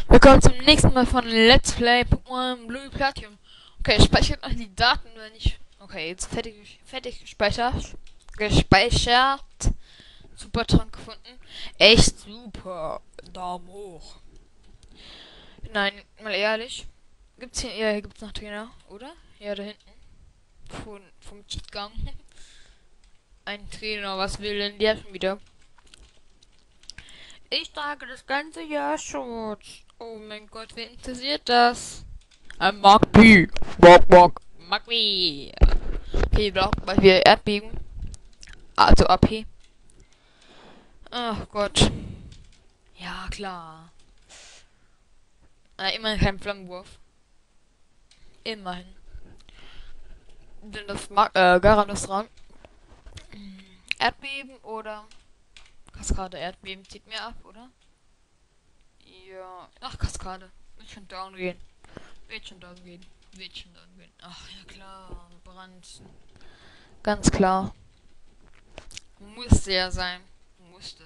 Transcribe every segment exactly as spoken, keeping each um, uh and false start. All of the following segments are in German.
Willkommen zum nächsten Mal von Let's Play Pokémon Blue Platinum. Okay, speichert noch die Daten, wenn ich. Okay, jetzt fertig, fertig gespeichert. Gespeichert. Super Trank gefunden. Echt super. Daumen hoch. Nein, mal ehrlich. Gibt's hier, ja, hier gibt's noch Trainer, oder? Ja, da hinten. Von, vom Cheatgang. Ein Trainer, was will denn der schon wieder? Ich trage das ganze Jahr Shorts. Oh mein Gott, wer interessiert das? Ein Magpi. Bock, bock. Magpi. Okay, braucht mal wieder Erdbeben. Also A P. Ach Gott. Ja, klar. Äh, immerhin kein Flammenwurf. Immerhin. Denn das mag, äh, Garandos dran. Erdbeben oder Kaskade. Erdbeben zieht mir ab, oder? Ja. Ach, Kaskade. Wird schon down gehen. Wird schon down gehen. Wird schon down gehen. Ach, ja klar. Brand. Ganz klar. Musste ja sein. Musste.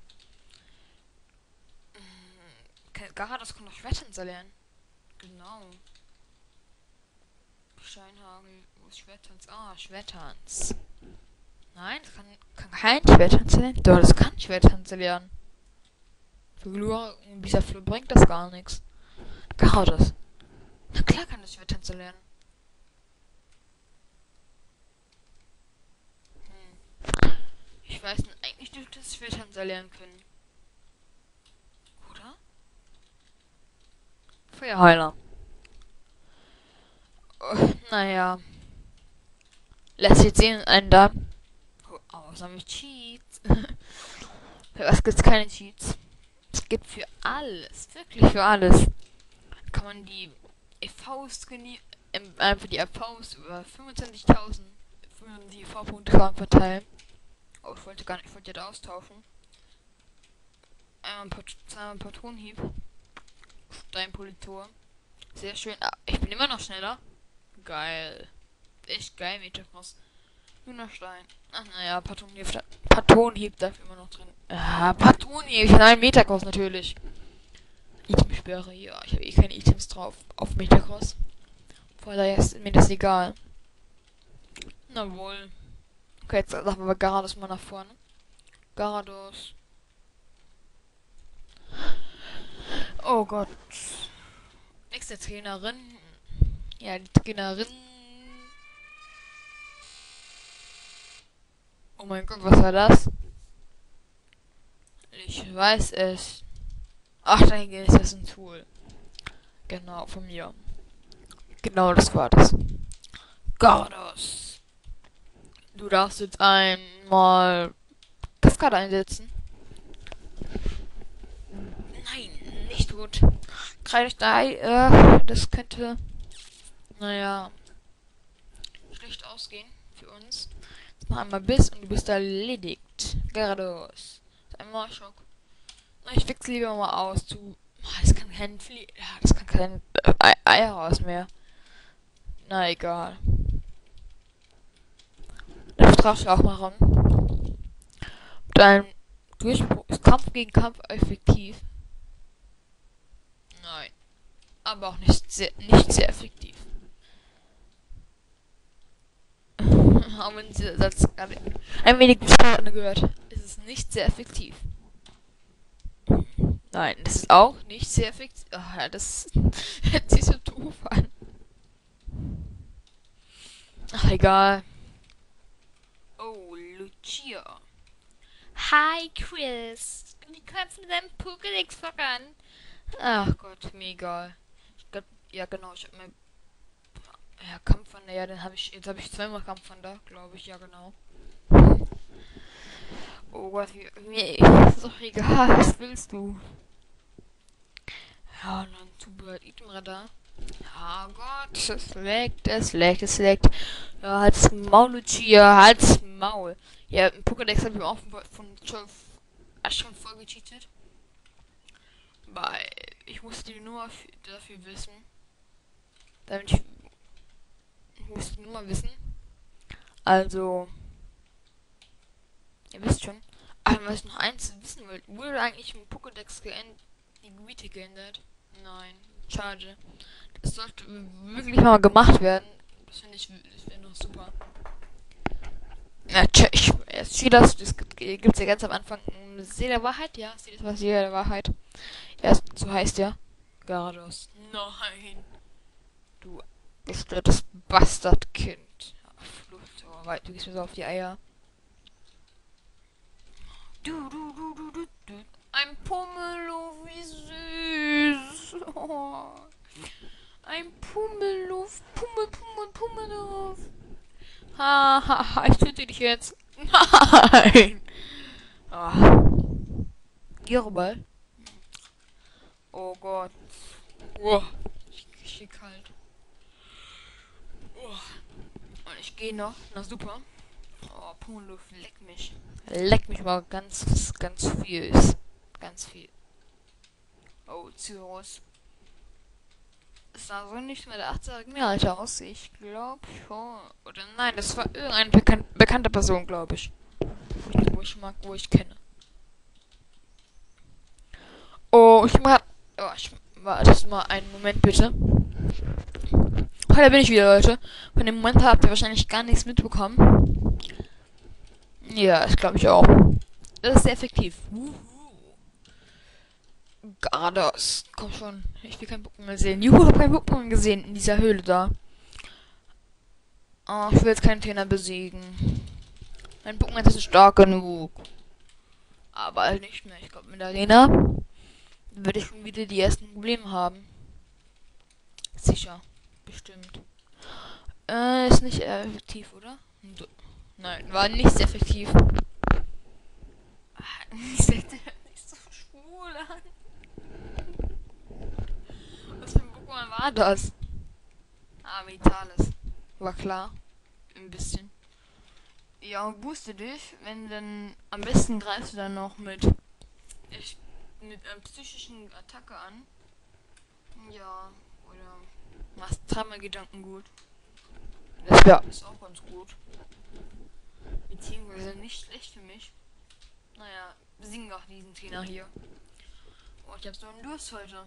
Garados kann doch Schwertanzer lernen. Genau. Steinhagel. Wo ist Schwertanz? Ah, Schwertanz. Nein, das kann, kann kein Schwertanzer lernen. Doch, das kann Schwertanzer lernen. Für Glura und Bisaflor bringt das gar nichts. Garados. Na klar kann das Schwertanzer lernen. Hm. Ich weiß nicht, eigentlich dürfte es Schwertanzer lernen können. Oder? Feuerheiler. Oh, naja. Lässt sich jetzt sehen, einen da. Oh, außer mit Cheats. Für was gibt's keine Cheats? Es gibt für alles. Wirklich für alles. Kann man die E Vs trainieren. Einfach die E Vs über fünfundzwanzigtausend für die E V-Punkte verteilen. Oh, ich wollte gar nicht, ich wollte jetzt austauschen. Einmal ein Pat zweimal Patronenhieb. Steinpolitor. Sehr schön. Ah, ich bin immer noch schneller. Geil. Echt geil, Metacross. Nur noch Stein. Ach naja, Patronenhieb, Patronenhieb darf immer noch drin. Ah, Patronenhieb. Nein, Metacross natürlich. Itemsperre. Ja, ich habe eh keine Items drauf. Auf Metacross. Von daher ist mir das egal. Na wohl. Okay, jetzt sagen wir Garados mal nach vorne. Garados. Oh Gott. Nächste Trainerin. Ja, die Trainerin. Oh mein Gott, was war das? Ich weiß es. Ach, nein, ist das ein Tool. Genau, von mir. Genau, das war das. Garados. Du darfst jetzt einmal Kaskade einsetzen. Nein, nicht gut. Kreidestei, äh, das könnte, naja, schlecht ausgehen für uns. Jetzt noch einmal Biss und du bist erledigt. Garados. Einmal Schock. Na, ich wechsle lieber mal aus zu. Das kann kein Flie ja, das kann kein äh, Eier raus mehr. Na egal. Der Vertrag auch mal ran. Dein Durchbruch ist Kampf gegen Kampf effektiv. Nein. Aber auch nicht sehr, nicht sehr effektiv. Auch wenn dieser Satz gerade ein wenig besprochen gehört, ist es nicht sehr effektiv. Nein, das ist auch nicht sehr effektiv. Ach ja, das hört sich so doof an. Ach, egal. Oh, Lucia. Hi, Chris. Wie kannst du deinen Pokédex voran? Ach Gott, mir egal. Ich glaub, ja genau, ich hab mein ja, Kampfwander, ja, den habe ich, jetzt habe ich zweimal Kampfwander, glaube ich, ja genau. Oh Gott, wie, mir ist doch egal, was willst du? Ja, und dann Zubehör Itemradar. Ja Gott, es leckt, es leckt, es leckt. Ja, halt's Maul, Lucia, halt's Maul. Ja, im Pokédex habe ich auch von, von zwölf schon voll gecheatet. Weil ich musste die Nummer dafür wissen. Damit ich, ich musste die Nummer wissen. Also, ihr wisst schon. Aber was ich noch eins wissen wollt, wurde eigentlich im Pokédex geändert, die Gebiete geändert? Nein, schade. Das sollte wirklich mal gemacht werden. Das finde ich, das wäre noch super. Ja, tja, ich, jetzt steht das, das gibt es ja ganz am Anfang. ähm, See der Wahrheit? Ja, See das war See der Wahrheit. Ja, so heißt der. Garados. Nein. Du gestörtes Bastardkind. Ja, Flucht, oh, weit, du gehst mir so auf die Eier. Du, du, du, du, du, du. Ein Pummeluff, wie süß. Oh. Ein Pummeluff, Pummel, Pummel, Pummeluff. Ha, ha, ha, ich töte dich jetzt. Nein. Oh. Girbal. Oh Gott. Oh. Ich krieg kalt. Oh. Und ich gehe noch. Na super. Oh, Pummeluff, leck mich. Leck mich mal ganz, ganz viel. Ganz viel. Oh, Cyrus. Es sah so nicht mehr der achtzigjährige Alter aus. Ich glaube schon. Oder nein, das war irgendeine bekan bekannte Person, glaube ich. Wo ich mag, wo ich kenne. Oh, ich mag. Oh, ich warte mal einen Moment bitte. Oh, da bin ich wieder, Leute. Von dem Moment habt ihr wahrscheinlich gar nichts mitbekommen. Ja, das glaube ich auch. Das ist sehr effektiv. Garados. Komm schon. Ich will keinen Pokémon mehr sehen. Juhu, hab keinen Pokémon gesehen in dieser Höhle da. Oh, ich will jetzt keinen Trainer besiegen. Mein Pokémon ist stark genug. Aber halt nicht mehr. Ich glaube, mit der Arena würde ich schon wieder die ersten Probleme haben. Sicher. Bestimmt. Äh, ist nicht effektiv, oder? Nein, war nicht sehr effektiv. Ah, nicht sehr, nicht so schwul an. Was für ein Pokémon war das? Ah, Vitales. War klar. Ein bisschen. Ja, und booste dich, wenn dann am besten greifst du dann noch mit ich, mit einer psychischen Attacke an. Ja, oder machst dreimal Gedankengut. Das ja, ist auch ganz gut. Beziehungsweise nicht schlecht für mich. Naja, besiegen wir auch diesen Trainer hier. Oh, ich hab so einen Durst heute.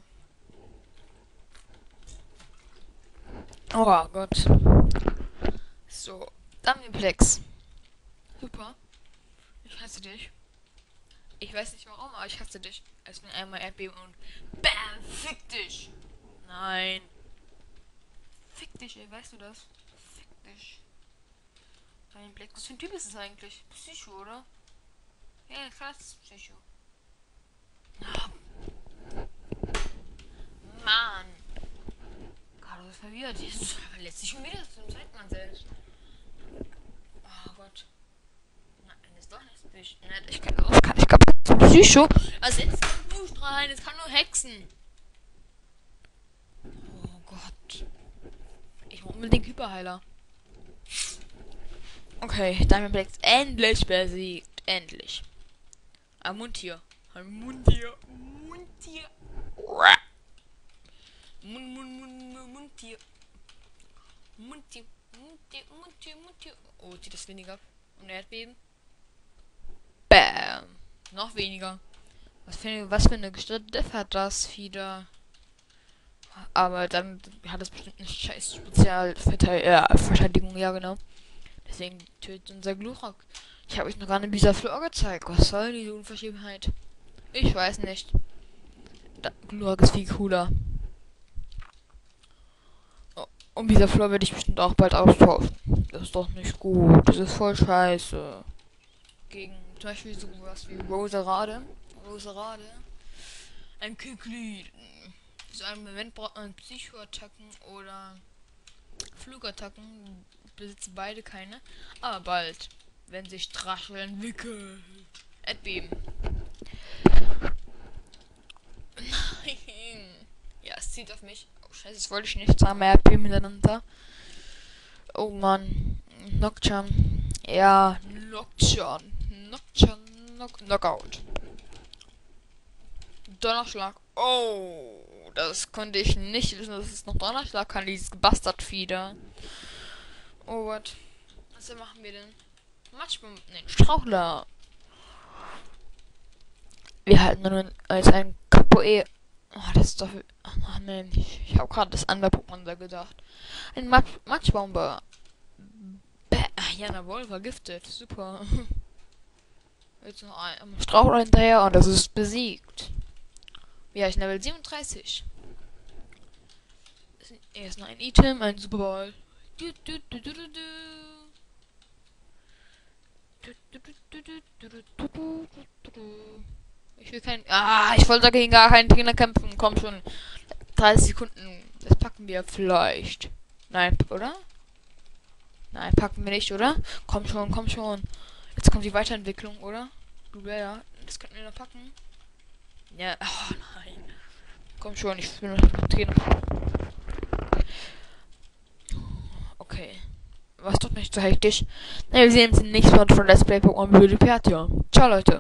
Oh Gott. So, Damiplex. Super. Ich hasse dich. Ich weiß nicht warum, aber ich hasse dich. Es bin einmal Erdbeben und BAM! Fick dich! Nein. Fick dich, ey, weißt du das? Fick dich. Damiplex. Was für ein Typ ist es eigentlich? Psycho, oder? Ja, klar, das ist Psycho. Oh. Mann. Carlos ist verwirrt. Jesus verletzt sich schon wieder zum Zeitmann selbst. Oh Gott. Nein, das ist doch nicht Psycho. Nein, ich kann auch. Kann, ich glaube, das ist Psycho. Also jetzt kein Buch rein. Es kann nur Hexen. Oh Gott. Ich brauche unbedingt Hyperheiler. Okay, Diamondblack endlich besiegt. Endlich. Amuntier. Amuntier. Muntier. Mun, mun, mun, mun, Muntier. Muntier. Muntier, Muntier, Muntier. Oh, zieht das weniger ab. Und Erdbeben. Bam. Noch weniger. Was für, was für eine gestörte Def hat das wieder. Aber dann hat es bestimmt eine scheiß Spezialverteidigung, ja genau. Deswegen tötet unser Glurak. Ich habe euch noch gar nicht dieser Flor gezeigt. Was soll diese Unverschämtheit? Ich weiß nicht. Glurak ist viel cooler. Oh, und dieser Flor werde ich bestimmt auch bald austauschen. Das ist doch nicht gut. Das ist voll scheiße. Gegen zum Beispiel sowas wie Roserade. Roserade. Ein Kikli. Zu einem Moment braucht man Psychoattacken oder Flugattacken. Besitzen beide keine. Aber bald, wenn sich Drache entwickelt. Erdbeben. Nein. Ja, es zieht auf mich. Oh scheiße, das wollte ich nicht. Zweimal Erdbeben miteinander. Oh Mann. Nocturne. Ja, Nocturne. Nocturne. Knock Knockout. Donnerschlag. Oh, das konnte ich nicht wissen, dass es noch Donnerschlag kann, dieses Bastardfieder. Oh Gott. Was machen wir denn? Matschbomben. Ne, Strauchler. Wir halten nur als ein Capoe. Oh, das ist doch... Ach nein, ich, ich habe gerade das andere Pokémon da gedacht. Ein Mat Matschbomber. Bäh, ja, jawohl, vergiftet. Super. Jetzt noch ein Strauch hinterher und das ist besiegt. Ja, ich Level siebenunddreißig. Hier ist noch ein Item, ein Superball. Du, du, du, du, du, du. Du, du, du, du, du, du, du, du, du, du. Ich will kein... Ah, ich wollte gegen gar keinen Trainer kämpfen. Komm schon. dreißig Sekunden. Das packen wir vielleicht. Nein, oder? Nein, packen wir nicht, oder? Komm schon, komm schon. Jetzt kommt die Weiterentwicklung, oder? Du, ja, das könnten wir noch packen. Ja, oh nein. Komm schon, ich will noch Trainer. Okay. Was tut mich so hektisch? Na, wir sehen uns im nächsten Mal von Let's Play Pokémon Blue Ciao, Leute.